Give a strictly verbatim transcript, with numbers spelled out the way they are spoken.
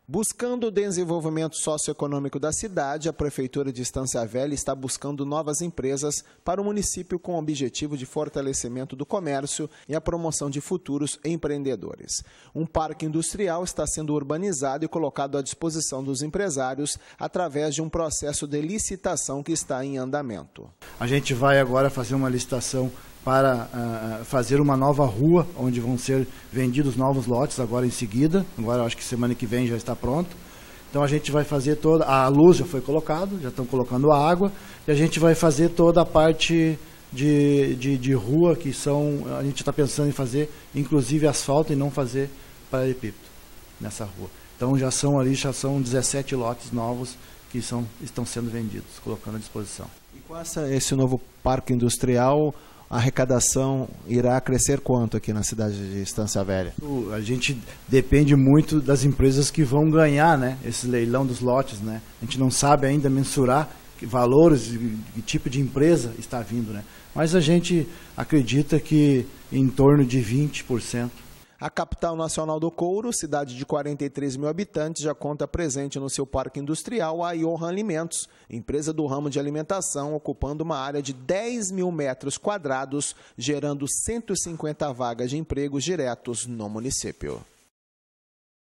Buscando o desenvolvimento socioeconômico da cidade, a Prefeitura de Estância Velha está buscando novas empresas para o município com o objetivo de fortalecimento do comércio e a promoção de futuros empreendedores. Um parque industrial está sendo urbanizado e colocado à disposição dos empresários através de um processo de licitação que está em andamento. A gente vai agora fazer uma licitação para uh, fazer uma nova rua, onde vão ser vendidos novos lotes agora em seguida. Agora acho que semana que vem já está pronto. Então a gente vai fazer toda, a luz já foi colocada, já estão colocando a água, e a gente vai fazer toda a parte de, de, de rua, que são, a gente está pensando em fazer, inclusive asfalto, e não fazer paralelepípedo nessa rua. Então já são ali, já são dezessete lotes novos que são, estão sendo vendidos, colocando à disposição. E com essa, esse novo parque industrial, a arrecadação irá crescer quanto aqui na cidade de Estância Velha? A gente depende muito das empresas que vão ganhar, né, esse leilão dos lotes, né? A gente não sabe ainda mensurar que valores e que tipo de empresa está vindo, né? Mas a gente acredita que em torno de vinte por cento. A capital nacional do couro, cidade de quarenta e três mil habitantes, já conta presente no seu parque industrial a Johan Alimentos, empresa do ramo de alimentação, ocupando uma área de dez mil metros quadrados, gerando cento e cinquenta vagas de empregos diretos no município.